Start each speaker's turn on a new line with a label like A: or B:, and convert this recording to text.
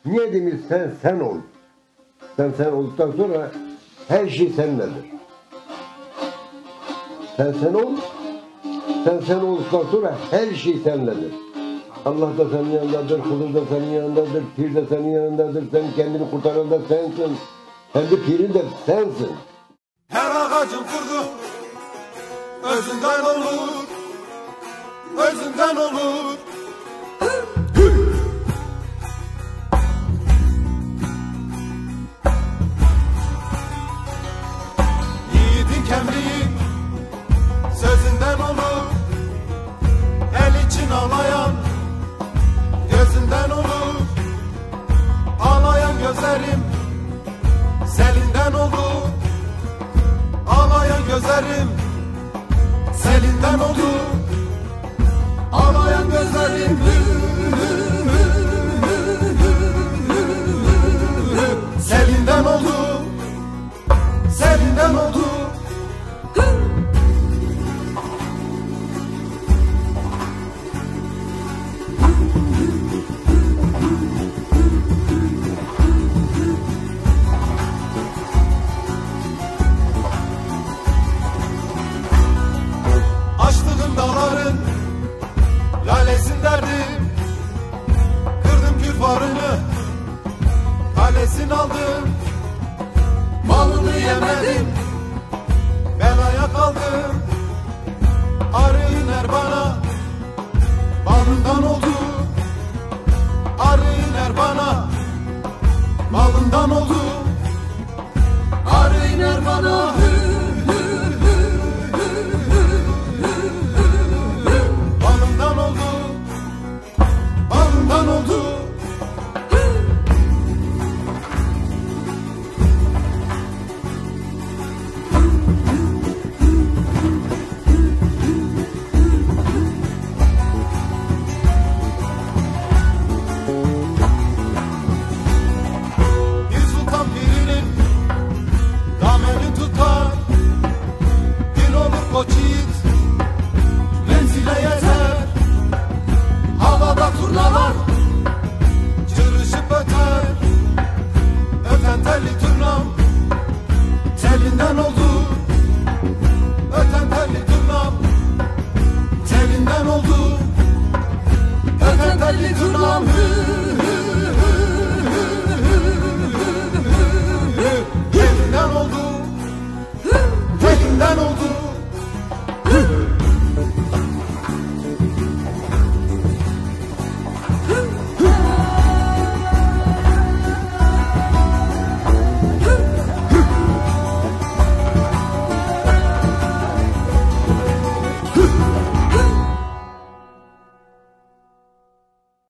A: Niye demiş sen ol. Sen olduktan sonra her şey seninledir. Sen ol. Sen olduktan sonra her şey seninledir. Allah da senin yanındadır, Hızır da senin yanındadır, Pir de senin yanındadır, sen kendini kurtaran da sensin. Kendi pirin de sensin.
B: Her ağacın kurdu özünden olur, özünden olur. Yiğidin kemliği sözünden olur, el için ağlayan gözünden olur. Ağlayan gözlerim selinden olur, ağlayan gözlerim selinden olur, ağlayan gözlerim selinden olur, selinden olur. Açtığım dağların lalesinderdim, kırdım küffarını, kalesin aldım. Malını yemedim, belaya kaldım. Arı iner bana, balından oldu. Arı iner bana, balından oldu. Arı iner bana, balından oldu, balından oldu. Bir sultan birinin dameni tutar, bir olur koç yiğit menzile yeter. Havada turnalar çırışıp öter, öten telli turnam telinden oldu. Öten telli turnam telinden oldu. Öten telli turnam telinden oldu, telinden oldu.